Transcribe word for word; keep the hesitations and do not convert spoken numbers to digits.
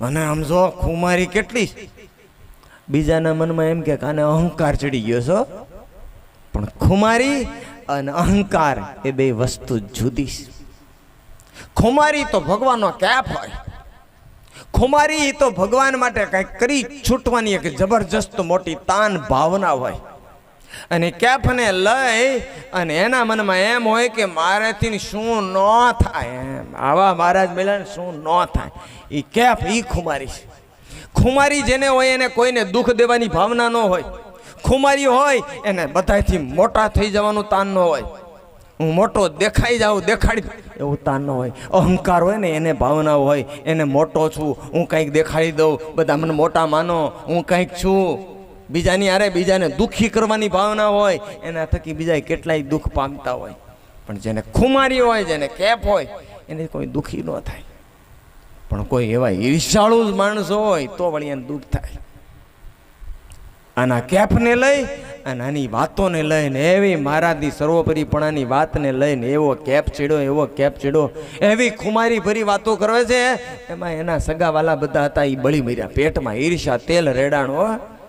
અને આમ જો ખુમારી કેટલી, બીજાના મનમાં એમ કે આને અહંકાર ચડી ગયો છો, પણ ખુમારી અને અહંકાર એ બે વસ્તુ જુદી છે. ખુમારી તો ભગવાનનો કેપ હોય, ખુમારી તો ભગવાન માટે કઈક કરી છૂટવાની એક જબરજસ્ત મોટી તાન ભાવના હોય. અને કેફને લઈ અને એના મનમાં એમ હોય કે મારાથી શું ન થાય, એમ આવા મહારાજ મેળા શું ન થાય. એ કેફ ઈ ખુમારી છે. ખુમારી જેને હોય એને કોઈને દુઃખ દેવાની ભાવના ન હોય. ખુમારી હોય એને બધાથી મોટા થઈ જવાનું તાન ન હોય, હું મોટો દેખાઈ જાઉં દેખાડી એવું તાન ન હોય. અહંકાર હોય ને એને ભાવના હોય, એને મોટો છું, હું કંઈક દેખાડી દઉં, બધા મને મોટા માનો, હું કંઈક છું. બીજાની અરે બીજાને દુઃખી કરવાની ભાવના હોય, એના થકી બીજા કેટલાય દુઃખ પામતા હોય. પણ જેને ખુમારી હોય, જેને કેપ હોય, એને કોઈ દુઃખી ન થાય. પણ કોઈ એવા ઈર્ષાળુ જ માણસો હોય તો વળી એને દુઃખ થાય. આના કેફને લઈ અને આની વાતોને લઈને, એવી મહારાજની સર્વોપરીપણાની વાતને લઈને એવો કેપ ચડ્યો, એવો કેપ ચડ્યો, એવી ખુમારી ભરી વાતો કરે છે. એમાં એના સગાવાલા બધા હતા, એ બળી મર્યા પેટમાં, ઈર્ષા તેલ રેડાણો.